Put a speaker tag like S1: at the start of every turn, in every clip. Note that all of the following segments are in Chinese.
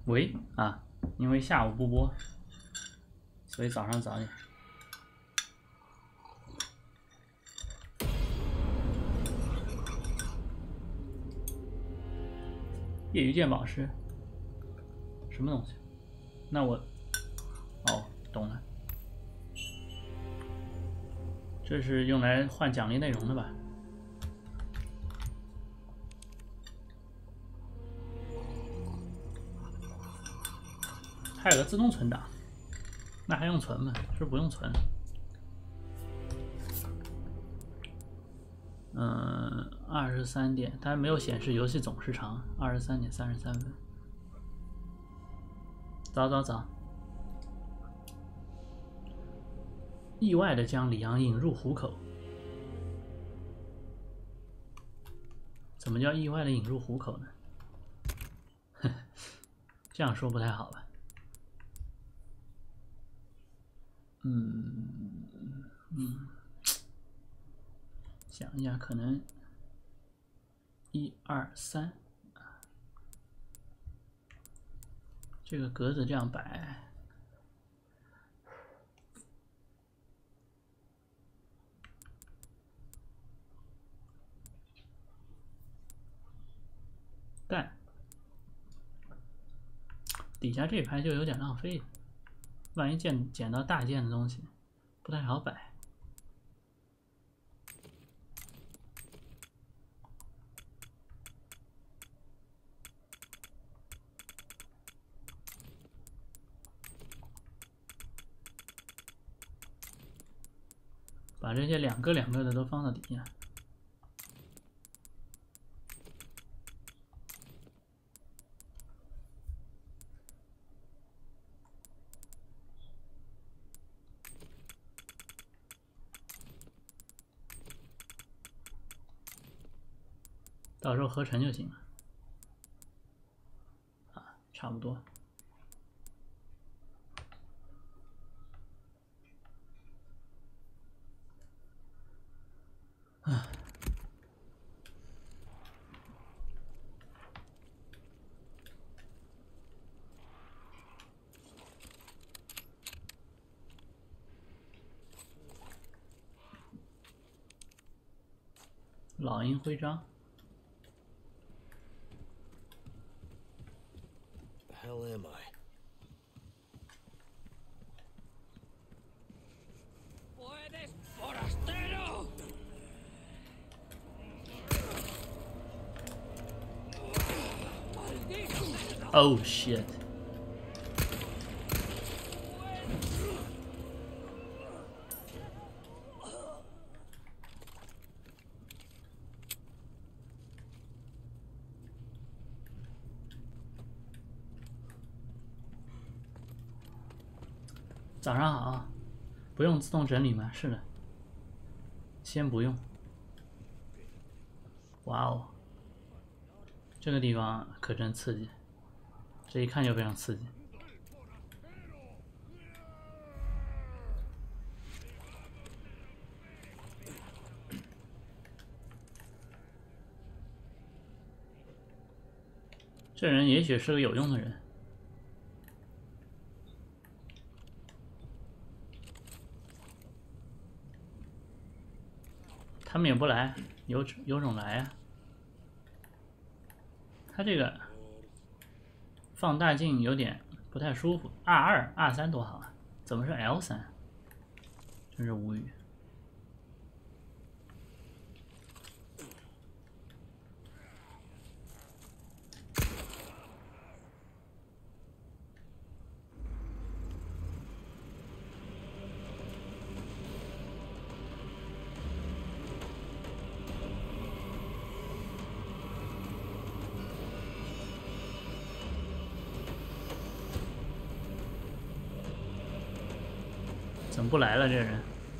S1: 喂啊，因为下午不播，所以早上早点。业余鉴宝师，什么东西？那我，哦，懂了，这是用来换奖励内容的吧？还有个自动存档，那还用存吗？是不是不用存？23点，它没有显示游戏总时长，23点33分。早，意外的将李阳引入虎口。怎么叫意外的引入虎口呢？这样说不太好吧？想一下，可能1、2、3，这个格子这样摆，但底下这排就有点浪费，万一捡到大件的东西，不太好摆。把这些两个的都放到底下。到时候合成就行了。啊，差不多。老鹰徽章。
S2: The hell am I?
S3: ¡Puedes, forastero!
S1: Oh shit! 早上好，不用自动整理吗？是的，先不用。哇哦，这个地方可真刺激，这一看就非常刺激。这人也许是个有用的人。他们也不来，有种来啊！他这个放大镜有点不太舒服。R2、R3多好啊，怎么是 L3？真是无语。怎么不来了？这人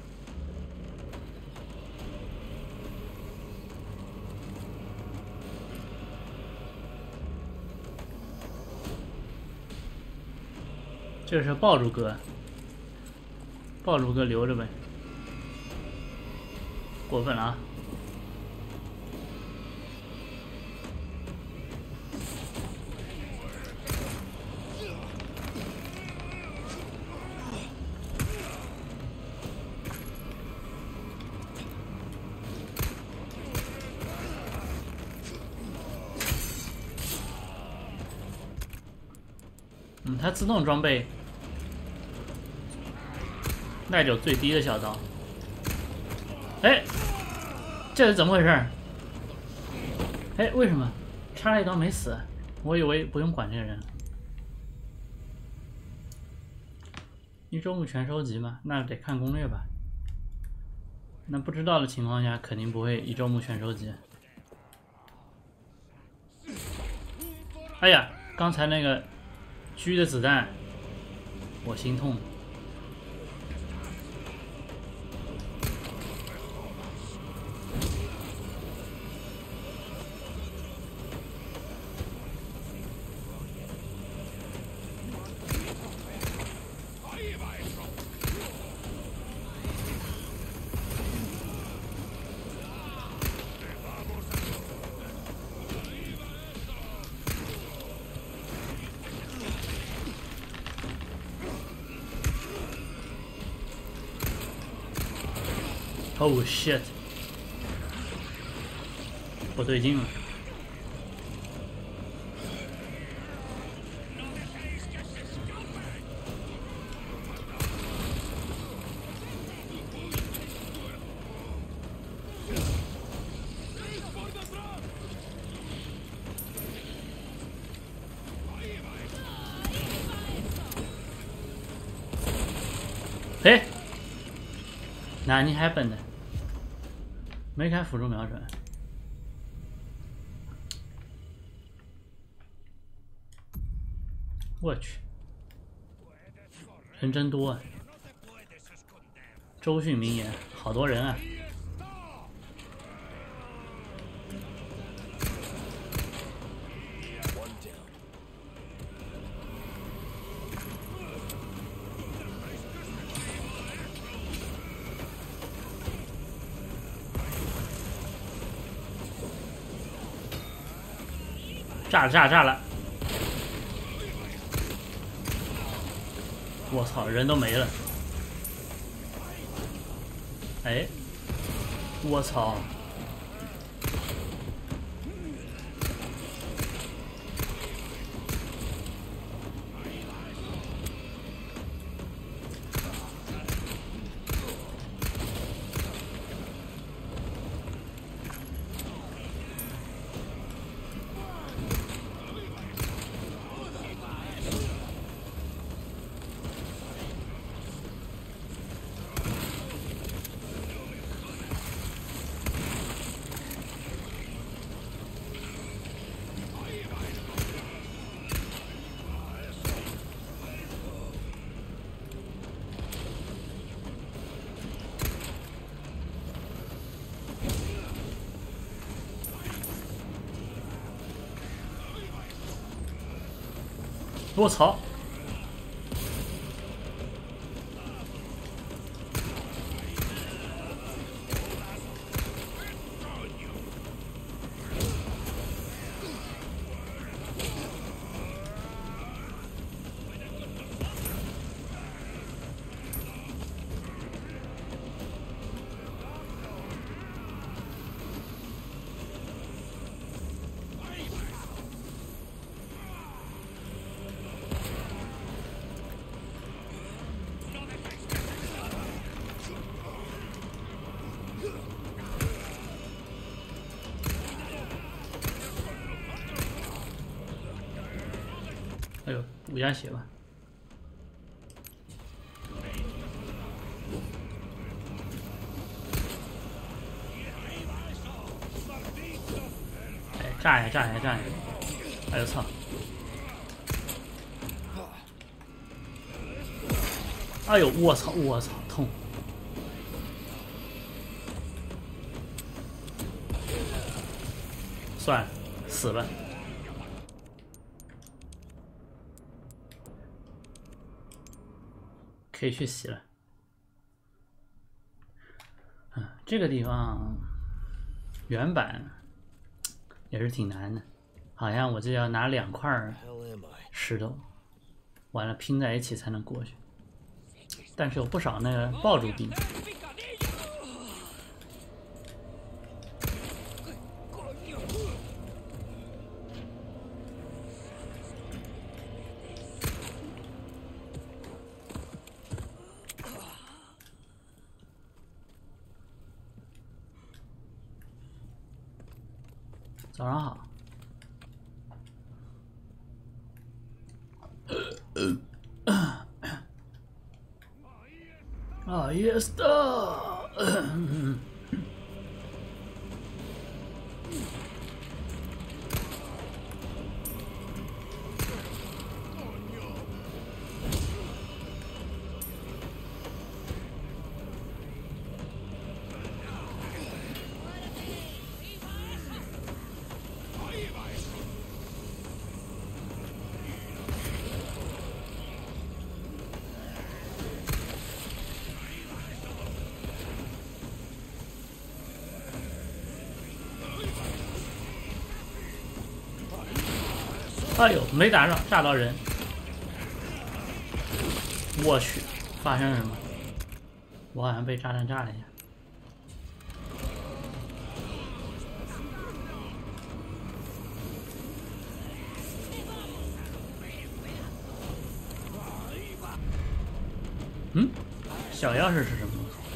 S1: 这是爆竹哥，爆竹哥留着呗，过分了啊！ 它自动装备耐久最低的小刀。哎，这是怎么回事？哎，为什么插了一刀没死？我以为不用管这个人。一周目全收集吗？那得看攻略吧。那不知道的情况下，肯定不会一周目全收集。哎呀，刚才那个狙的子弹，我心痛。Oh shit！ 不对劲了。哎，哪里还笨呢？没开辅助瞄准。我去，人真多啊！周迅名言，好多人啊！炸了炸了炸了！我操，人都没了！哎，我操！我操！哎呦，补下血吧。哎，炸呀炸呀炸呀！哎呦操！哎呦我操我操，痛！算了，死吧。可以去洗了。这个地方原版也是挺难的，好像我这要拿2块石头，完了拼在一起才能过去。但是有不少那个爆竹兵。 早上好。Ahí está. 哎呦，没打着，炸到人！我去，发生了什么？我好像被炸弹炸了一下。嗯，小钥匙是什么东西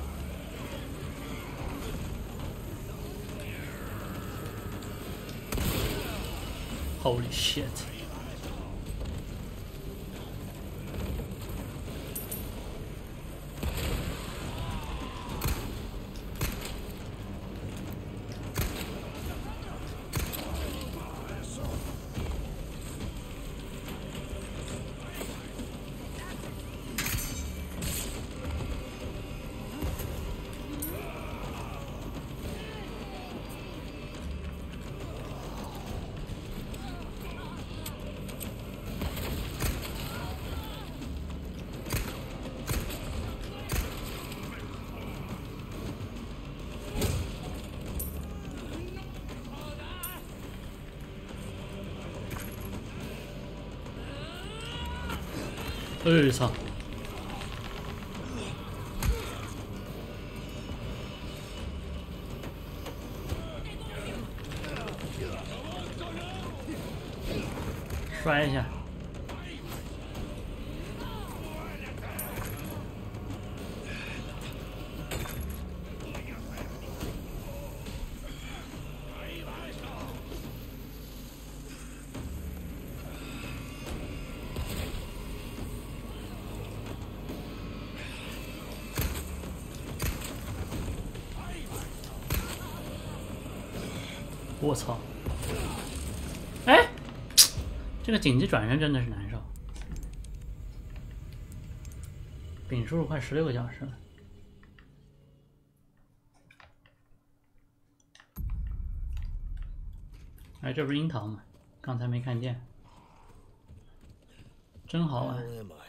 S1: ？Holy shit！ 哎操！摔一下。我操！哎，这个紧急转身真的是难受。丙输入快16个小时了。哎，这不是樱桃吗？刚才没看见，真好玩。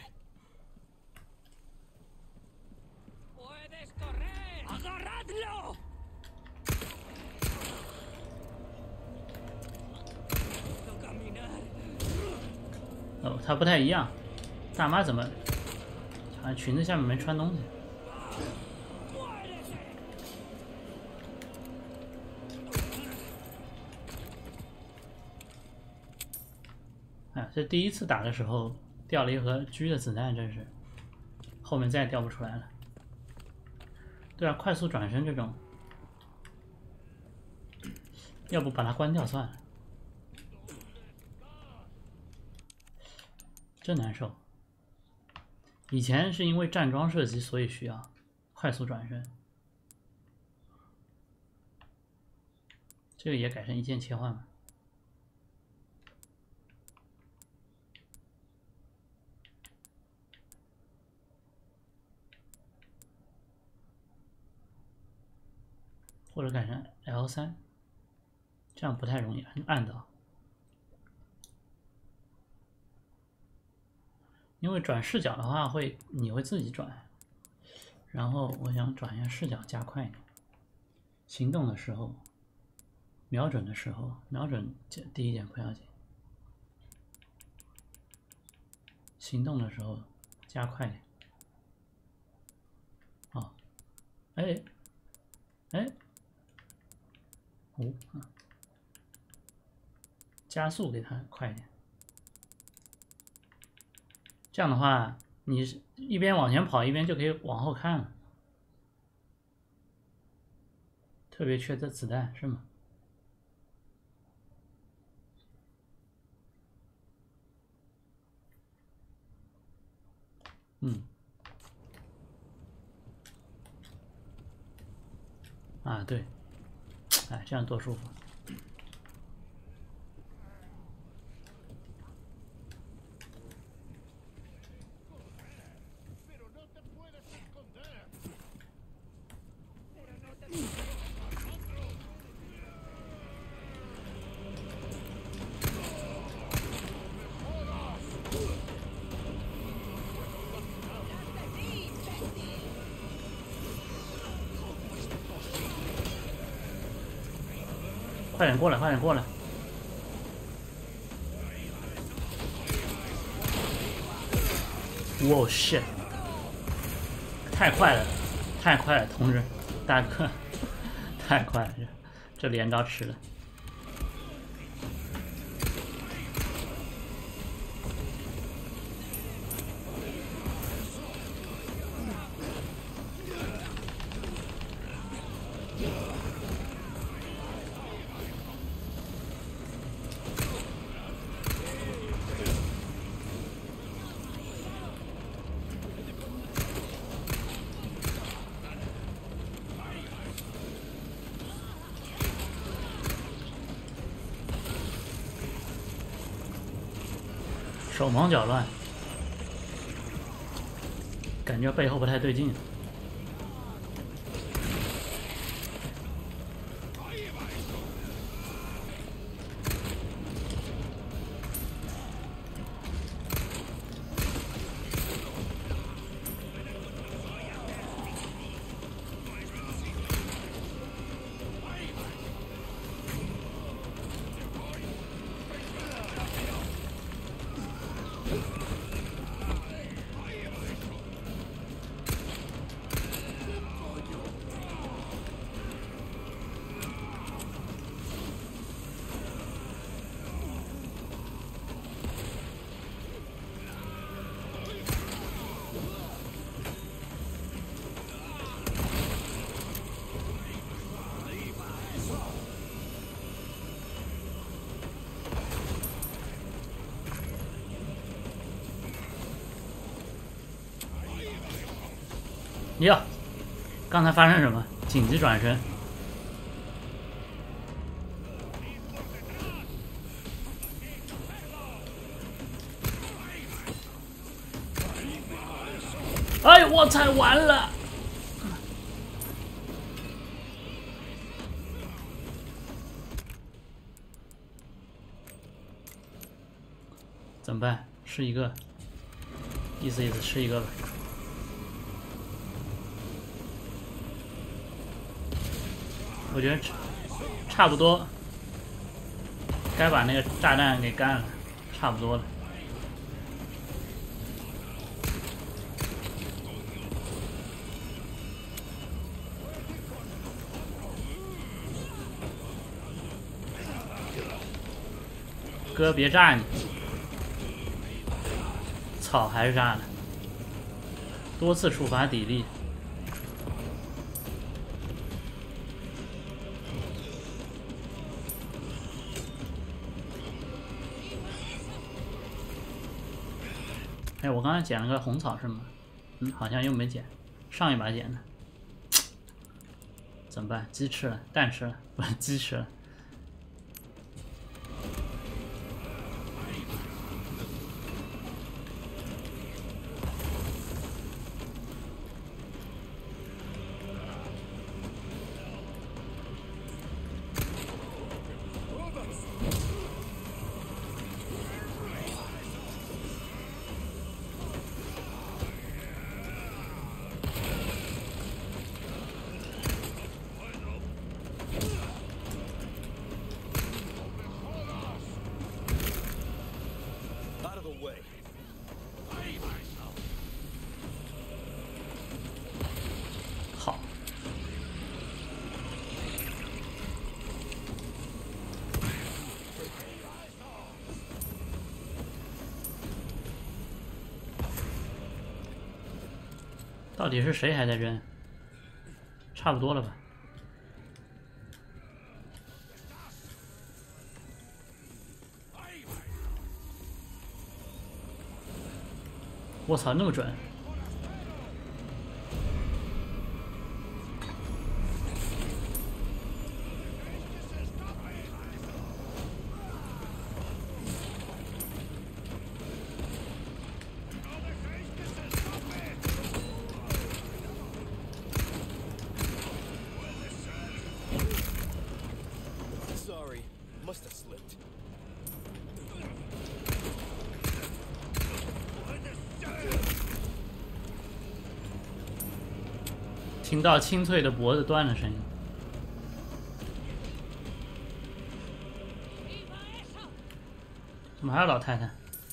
S1: 哦，它不太一样。大妈怎么好像裙子下面没穿东西？哎，这第一次打的时候掉了一盒狙的子弹，真是后面再也掉不出来了。对啊，快速转身这种，要不把它关掉算了。真难受。以前是因为站桩射击，所以需要快速转身。这个也改成一键切换了。或者改成 L3，这样不太容易按到。因为转视角的话你会自己转，然后我想转一下视角加快一点。行动的时候，瞄准的时候，瞄准第一点不要紧，行动的时候加快点。哦，哎，哎，哦，加速给它快一点。这样的话，你一边往前跑，一边就可以往后看了。特别缺这子弹是吗？ 嗯。啊，对，哎，这样多舒服。快点过来，快点过来！哇 shit！ 太快了，太快了，同志，大哥，太快了，这连招吃的。手忙脚乱，感觉背后不太对劲。哟，刚才发生什么？紧急转身。哎，我才完了！怎么办？吃一个，意思吃一个吧。我觉得差不多，该把那个炸弹给干了，差不多了。哥，别炸你！草还是炸了，多次触发抵力。哎，我刚才捡了个红草是吗？好像又没捡，上一把捡的。怎么办？鸡吃了，蛋吃了，不是鸡吃了。好，到底是谁还在扔？差不多了吧？我操，那么准！ 听到清脆的脖子断的声音。怎么还有老太太？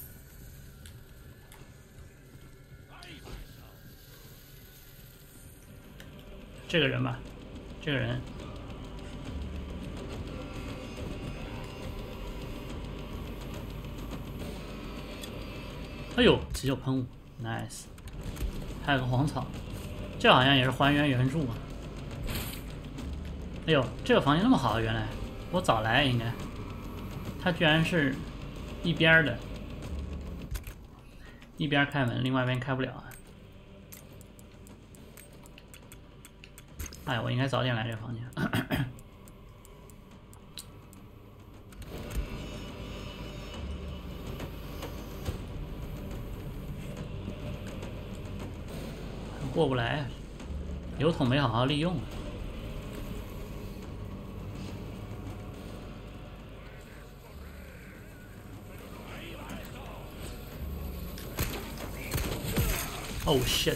S1: 这个人吧，这个人。哎呦，急救喷雾 ，nice。还有个黄草，这好像也是还原原著啊。哎呦，这个房间那么好，原来我早来应该。它居然是一边的，一边开门，另外一边开不了啊。哎，我应该早点来这个房间。过不来，油桶没好好利用。Oh shit！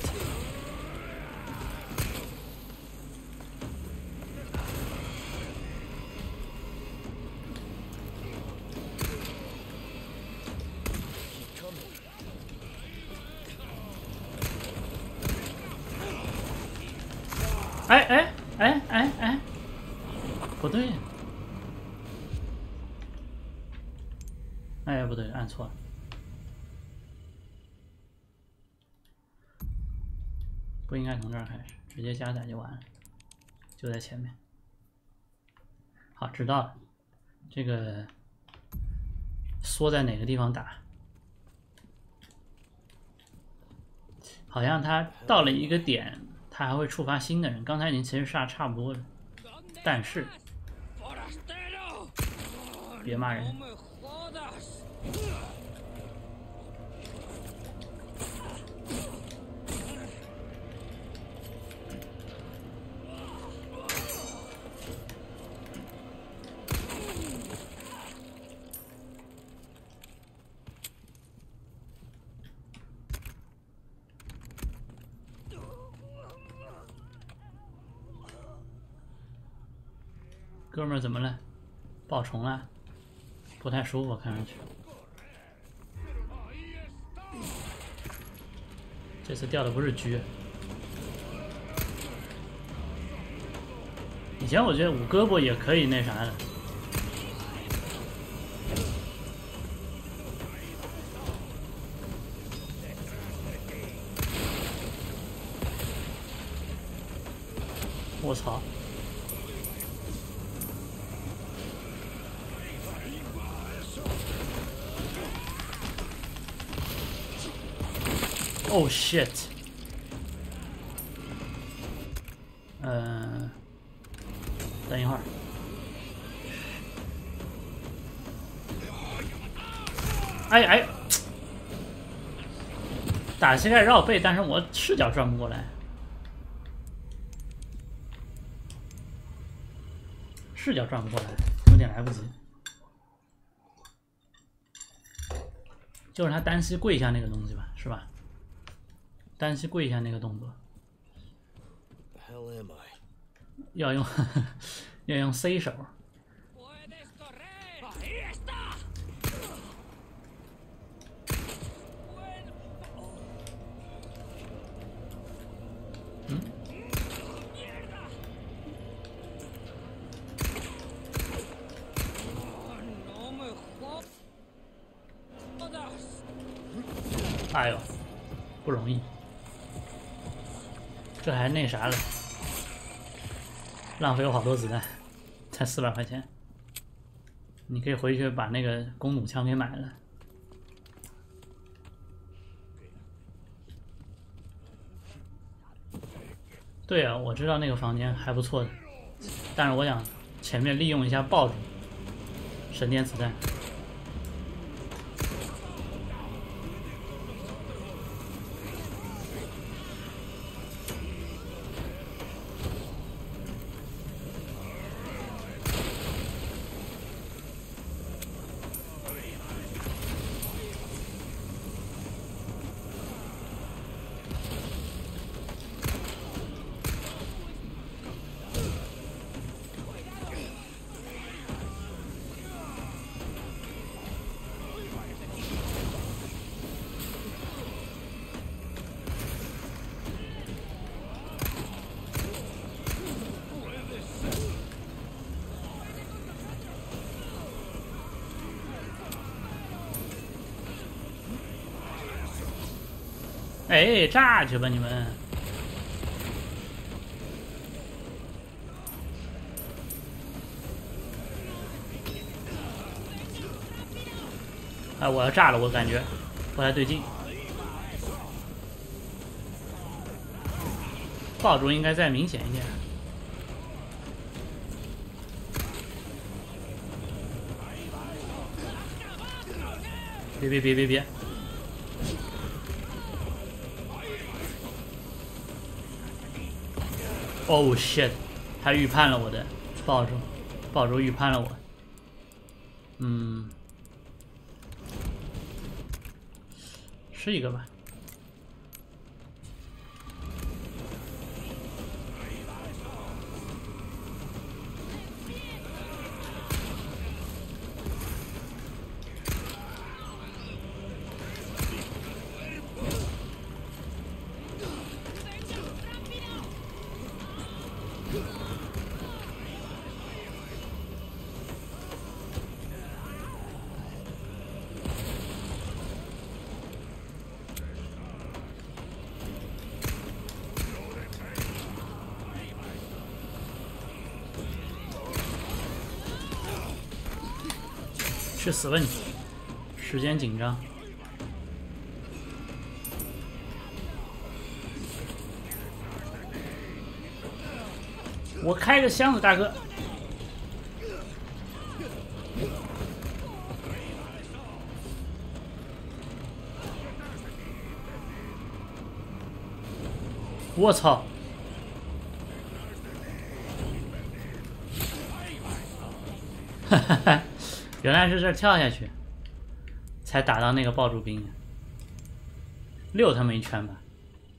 S1: 哎，不对，哎，不对，按错了。不应该从这儿开始，直接加载就完了，就在前面。好，知道了。这个缩在哪个地方打？好像他到了一个点，他还会触发新的人。刚才已经其实杀差不多了，但是别骂人。哥们儿怎么了？爆虫了？不太舒服，看上去。这次掉的不是狙。以前我觉得捂胳膊也可以那啥的。我操！Oh shit！ 等一会儿。哎，打膝盖绕背，但是我视角转不过来，视角转不过来，有点来不及。就是他单膝跪下那个东西吧，是吧？单膝跪下那个动作，要用要用 C 手。哎呦，不容易，这还那啥了，浪费我好多子弹，才400块钱。你可以回去把那个弓弩枪给买了。对啊，我知道那个房间还不错的，但是我想前面利用一下爆竹，省点子弹。 哎，炸去吧你们！哎，我要炸了，我感觉不太对劲。爆竹应该再明显一点。别！Oh shit！ 他预判了我的爆竹预判了我。是一个吧？去死吧你！时间紧张。我开个箱子，大哥。我操！哈哈哈，原来是这跳下去才打到那个爆竹兵，溜他们一圈吧。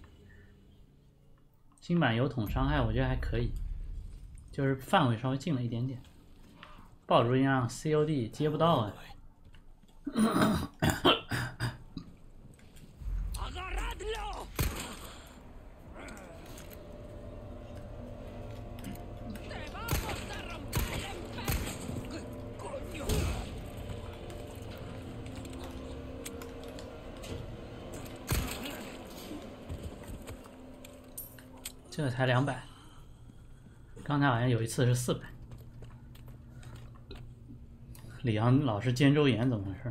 S1: 新版有桶伤害，我觉得还可以，就是范围稍微近了一点点。爆竹一样 COD 接不到啊。这个才200，刚才好像有一次是400。李阳老是肩周炎，怎么回事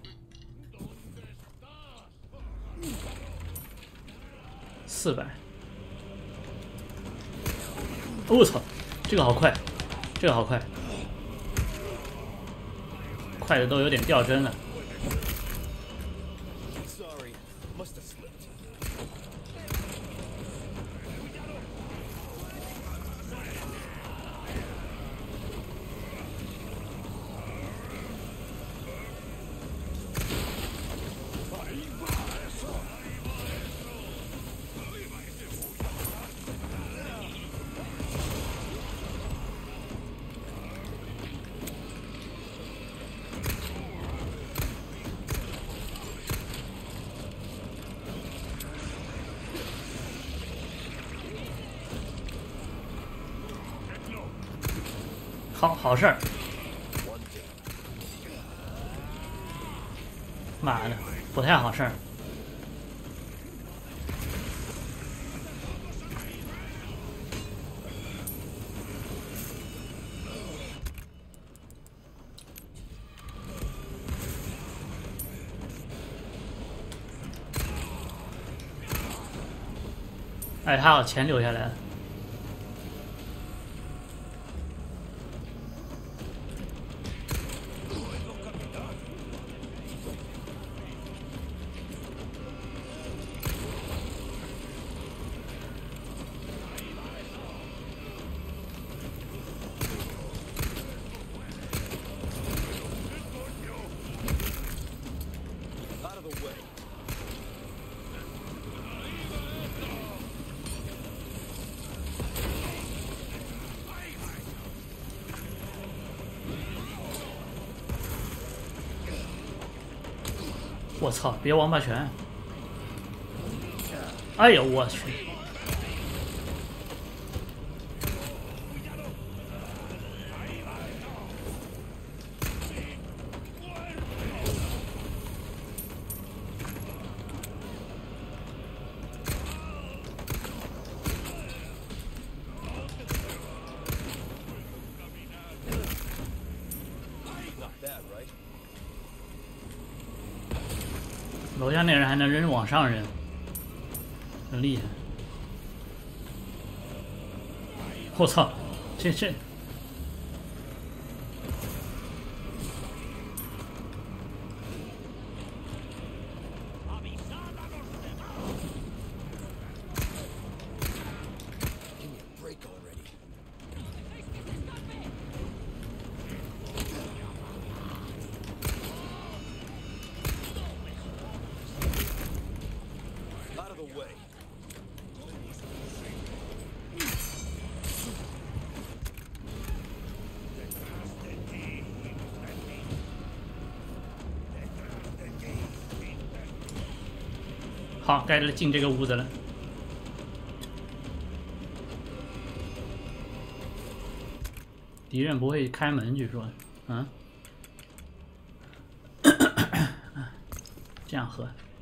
S1: ？400。我操，这个好快，这个好快，快的都有点掉帧了。好事儿！妈的，不太好事儿。哎，还好钱留下来了。我操！别王八拳！哎呦我去！ 楼下那人还能扔往上扔，真厉害！我操，这。好，该进这个屋子了。敌人不会开门，据说，嗯，这样喝。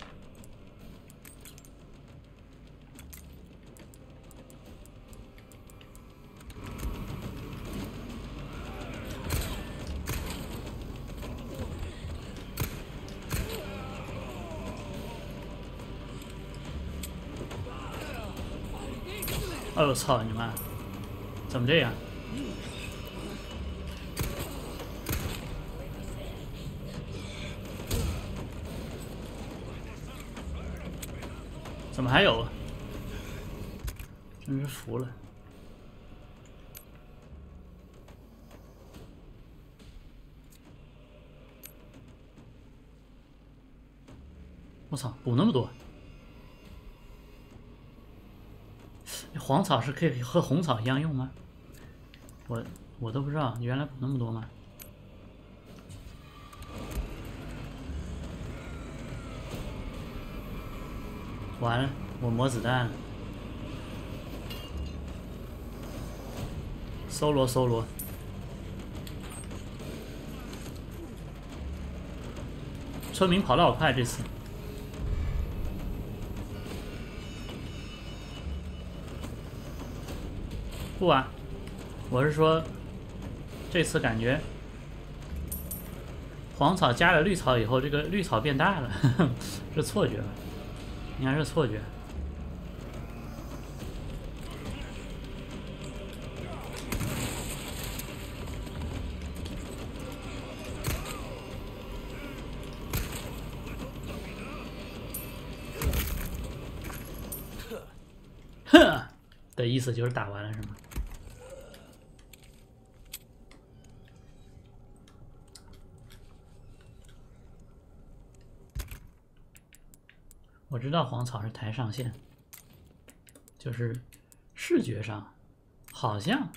S1: 哎呦操你妈！怎么这样？怎么还有？真是服了！我操，补那么多！黄草是可以和红草一样用吗？我都不知道，原来补那么多吗？完了，我磨子弹了。搜罗搜罗，村民跑得好快这次。不啊，我是说，这次感觉黄草加了绿草以后，这个绿草变大了，是错觉吧？应该是错觉。哼的意思就是打完了是吗？我知道黄草是台上线，就是视觉上好像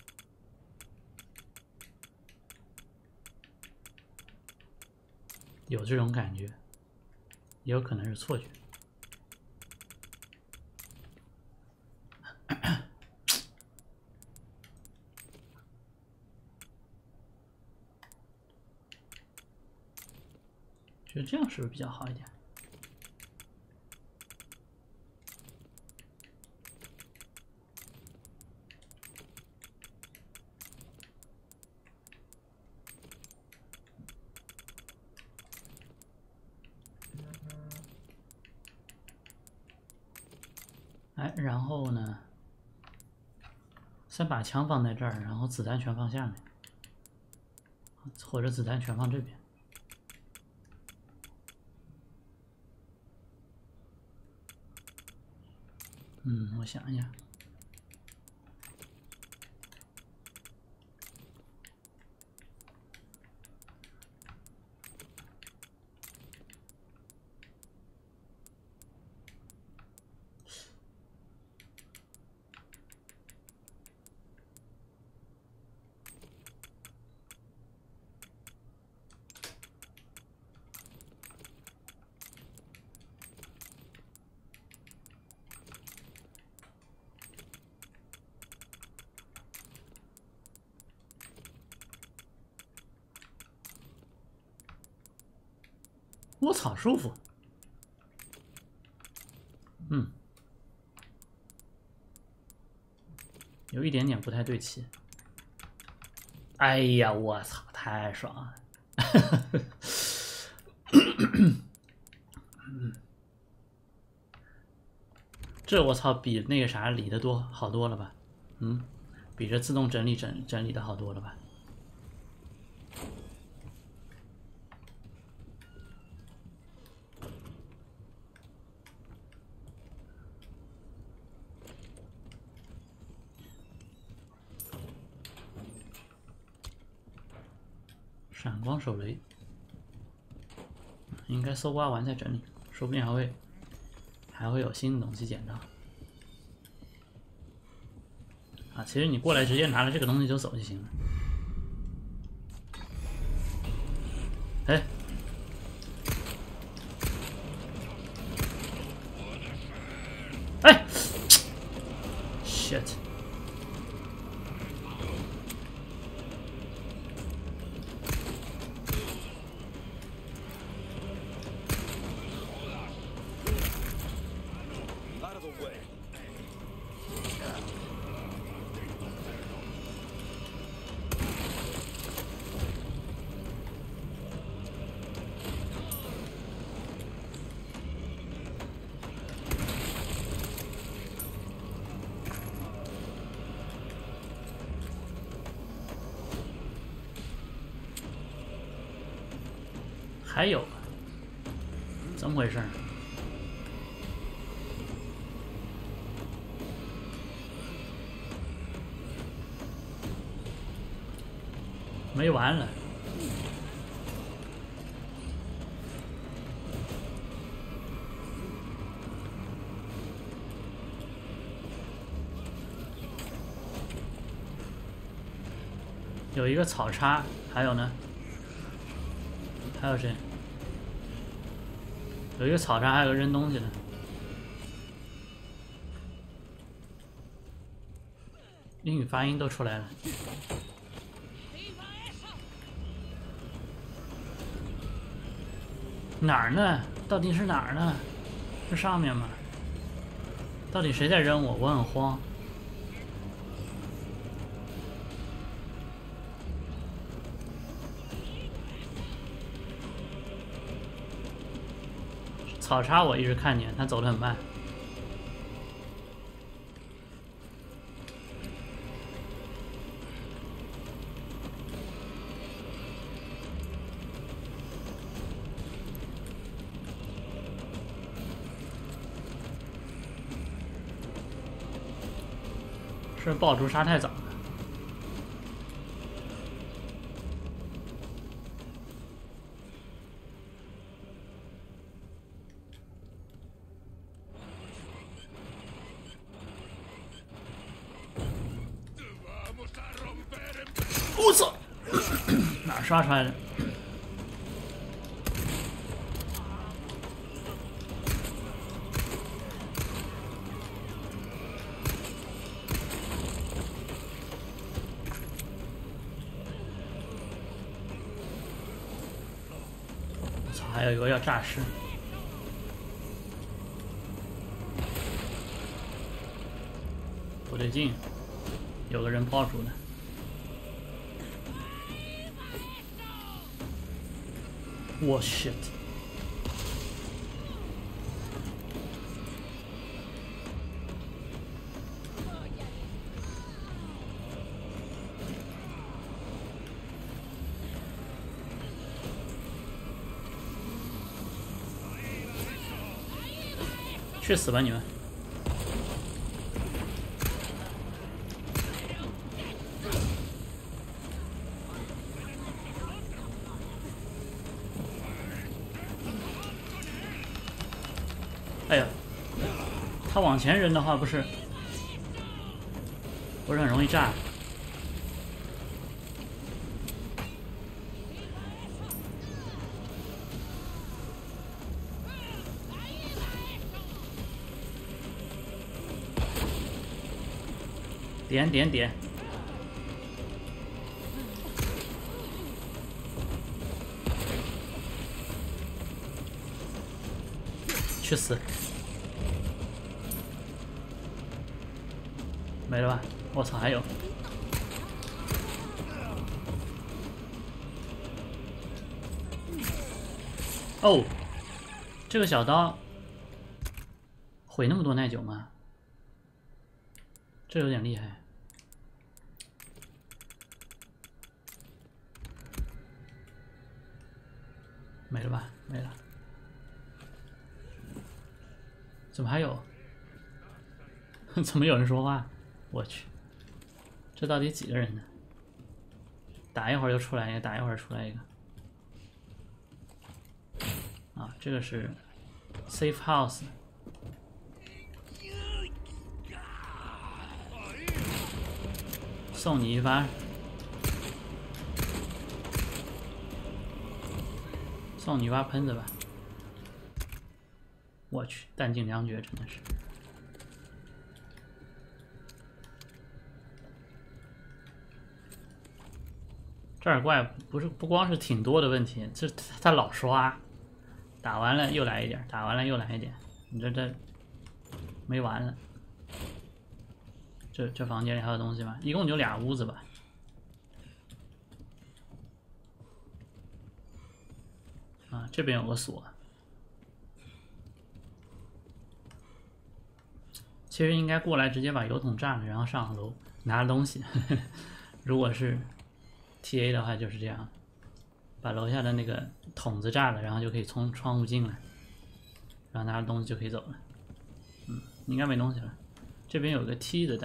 S1: 有这种感觉，也有可能是错觉。觉得这样是不是比较好一点？哎，然后呢，先把枪放在这儿，然后子弹全放下面，或者子弹全放这边。我想一下，我操，舒服。有一点点不太对齐。哎呀，我操，太爽了！ 这我操，比那个啥理的多好多了吧？嗯，比这自动整理整理的好多了吧？闪光手雷，应该搜刮完再整理，说不定还会有新的东西捡到。啊，其实你过来直接拿了这个东西就走就行了。哎，哎 ，shit！还有，怎么回事？没完了！有一个草叉，还有呢？还有谁？有一个草叉，还有个扔东西的。英语发音都出来了。哪儿呢？到底是哪儿呢？是上面吗？到底谁在扔我？我很慌。草叉我一直看见，他走得很慢。是爆竹杀太早了。我操！哪儿刷出来的？操，还有一个要诈尸。不对劲，有个人爆竹的。我 shit！ 去死吧你们！哎呀，他往前扔的话，不是很容易炸？点，去死！没了吧？我操，还有！哦，这个小刀毁那么多耐久吗？ 这有点厉害。没了吧？没了。怎么还有？怎么有人说话？我去，这到底几个人呢？打一会儿又出来一个，打一会儿出来一个。啊，这个是 safe house。送你一发，送你一发喷子吧。我去，弹尽粮绝，真的是。这儿怪不光是挺多的问题，这他老刷，打完了又来一点，打完了又来一点，你这没完了。这房间里还有东西吗？一共就俩屋子吧。啊，这边有个锁。其实应该过来直接把油桶炸了，然后上楼拿东西。如果是 TA 的话就是这样，把楼下的那个桶子炸了，然后就可以从窗户进来，然后拿着东西就可以走了。应该没东西了。这边有个梯子，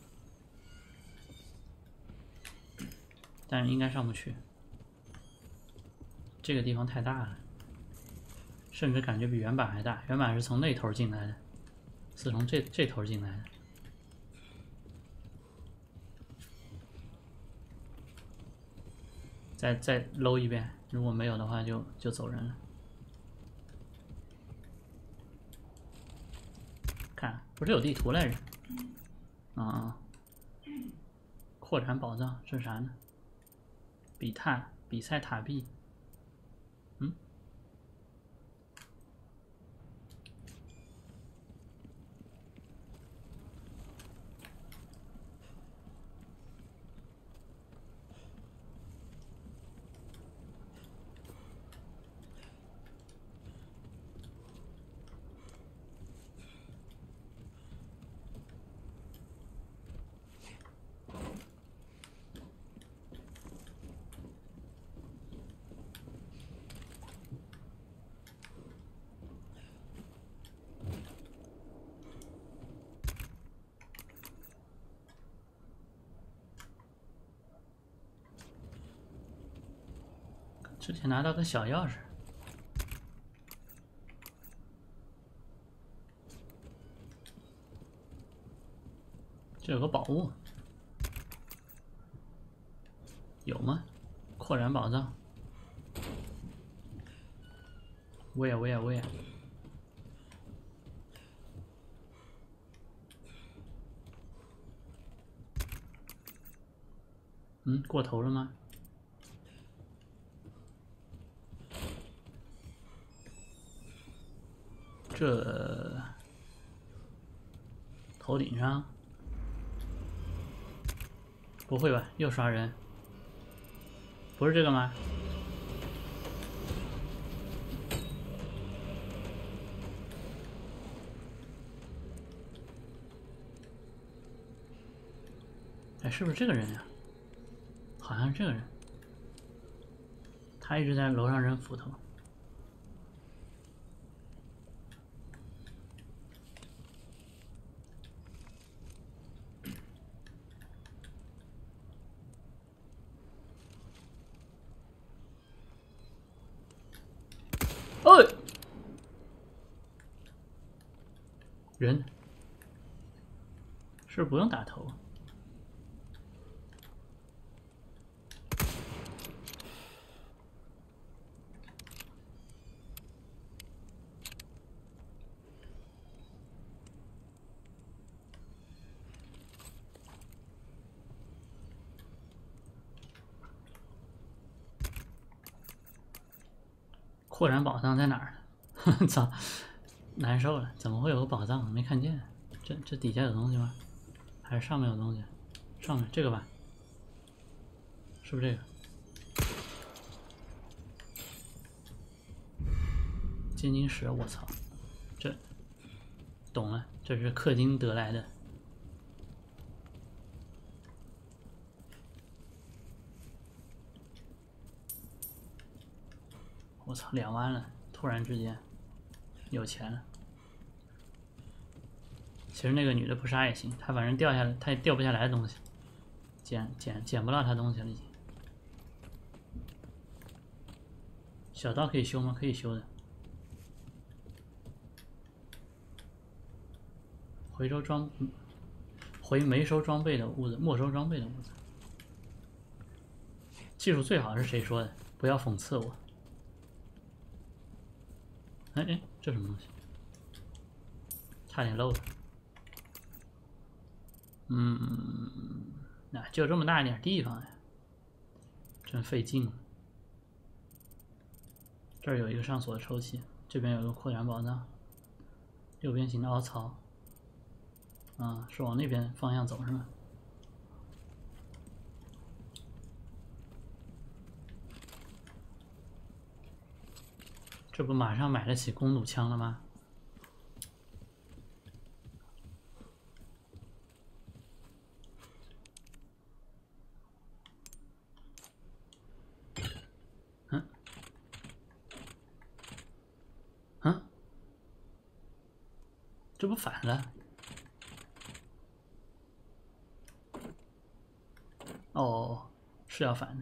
S1: 但是应该上不去。这个地方太大了，甚至感觉比原版还大。原版是从那头进来的，是从这头进来的。再搂一遍，如果没有的话就走人了。看，不是有地图来着？啊，扩展宝藏，这是啥呢？比赛塔币。之前拿到个小钥匙，这有个宝物，有吗？扩展宝藏，我也。过头了吗？这头顶上，不会吧？又刷人？不是这个吗？哎，是不是这个人呀？好像是这个人，他一直在楼上扔斧头。哦，人是不是不用打头？扩展宝藏在哪儿呢？操，难受了！怎么会有个宝藏？没看见。这底下有东西吗？还是上面有东西？上面这个吧？是不是这个？金晶石，我操！这懂了，这是氪金得来的。 我操，2万了！突然之间有钱了。其实那个女的不杀也行，她反正掉下来，她也掉不下来的东西，捡不到她东西了已经。小刀可以修吗？可以修的。回没收装备的屋子，没收装备的屋子。技术最好是谁说的？不要讽刺我。哎，这什么东西？差点漏了。那就这么大一点地方呀，真费劲。这儿有一个上锁的抽屉，这边有个扩展宝藏，右边形的凹槽。啊，是往那边方向走是吗？这不马上买得起弓弩枪了吗？这不反了？哦，是要反的。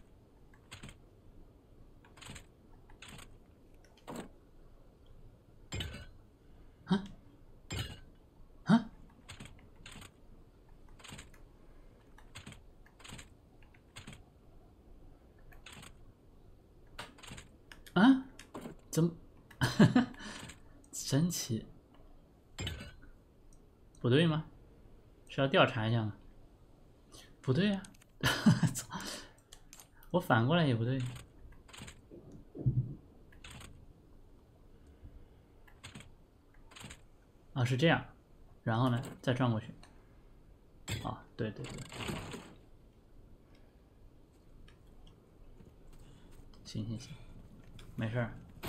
S1: 怎么？神奇？不对吗？是要调查一下吗？不对呀、啊！我反过来也不对。啊，是这样，然后呢，再转过去。啊，对对对。行，没事儿。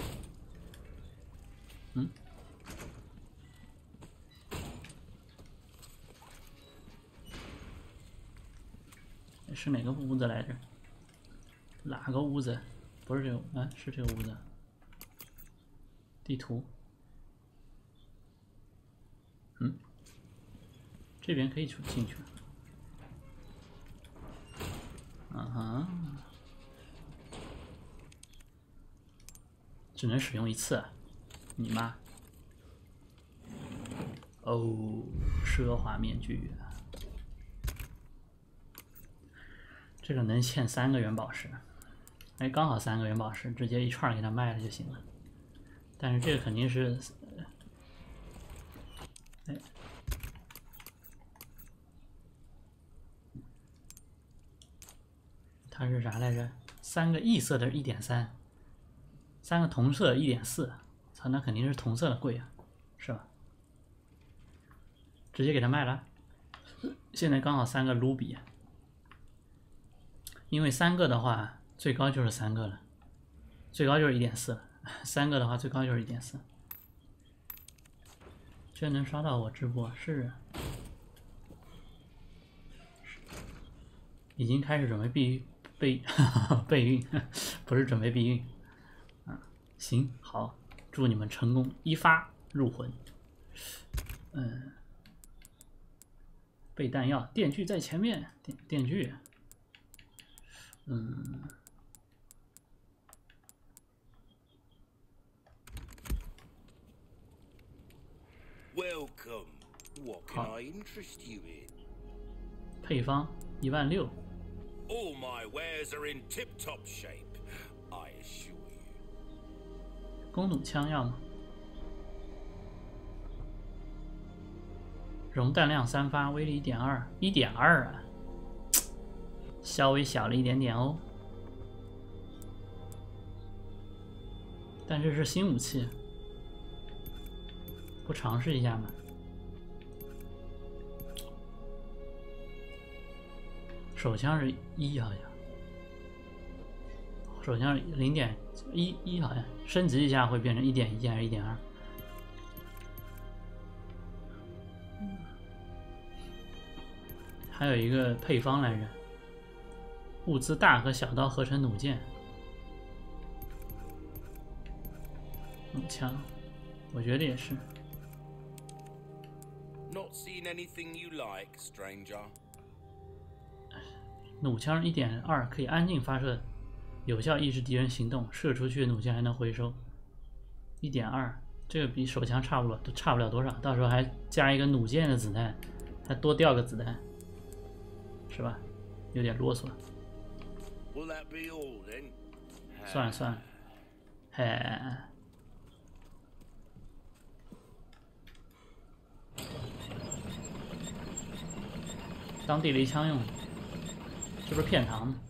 S1: 是哪个屋子来着？哪个屋子？不是这个，啊，是这个屋子。地图。这边可以进去。只能使用1次啊！你妈！哦，奢华面具。这个能欠3个元宝石，哎，刚好3个元宝石，直接一串给他卖了就行了。但是这个肯定是，哎，它是啥来着？3个异色的1.3，3个同色1.4，操，那肯定是同色的贵啊，是吧？直接给他卖了，现在刚好3个卢比。因为3个的话，最高就是3个了，最高就是1.4了。3个的话，最高就是1.4。居然能刷到我直播，是已经开始准备备孕，不是准备避孕。行，好，祝你们成功一发入魂。备弹药，电锯在前面，电锯。
S2: Welcome. What can I interest you in?
S1: 配方16000。
S2: All my wares are in tip-top shape, I assure you.
S1: 弓弩枪要吗？容弹量3发，威力1.2，1.2啊，稍微小了一点点哦。但是是新武器，不尝试一下吗？手枪是1好像，手枪0.11好像，升级一下会变成1.1还是1.2？还有一个配方来着，物资大和小刀合成弩箭。 弩枪，我觉得也是。
S2: Not seen anything you like, stranger.
S1: 弩枪1.2可以安静发射，有效抑制敌人行动，射出去的弩枪还能回收。1.2，这个比手枪差不了多少，到时候还加一个弩箭的子弹，还多掉个子弹，是吧？有点啰嗦。
S2: Will that be all then?
S1: 算了算了，嘿，当地雷枪用，是不是片膛呢？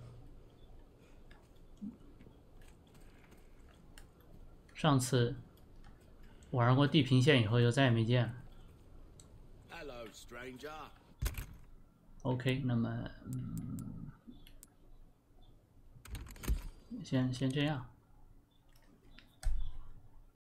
S1: 上次玩过地平线以后，就再也没见了。
S2: Hello, stranger.
S1: OK， 那么，先这样。